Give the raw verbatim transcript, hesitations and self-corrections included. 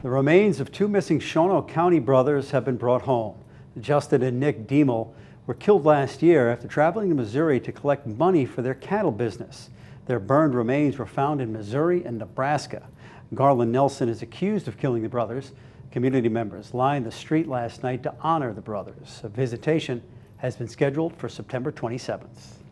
The remains of two missing Shawano County brothers have been brought home. Justin and Nick Diemel were killed last year after traveling to Missouri to collect money for their cattle business. Their burned remains were found in Missouri and Nebraska. Garland Nelson is accused of killing the brothers. Community members lined the street last night to honor the brothers. A visitation has been scheduled for September twenty-seventh.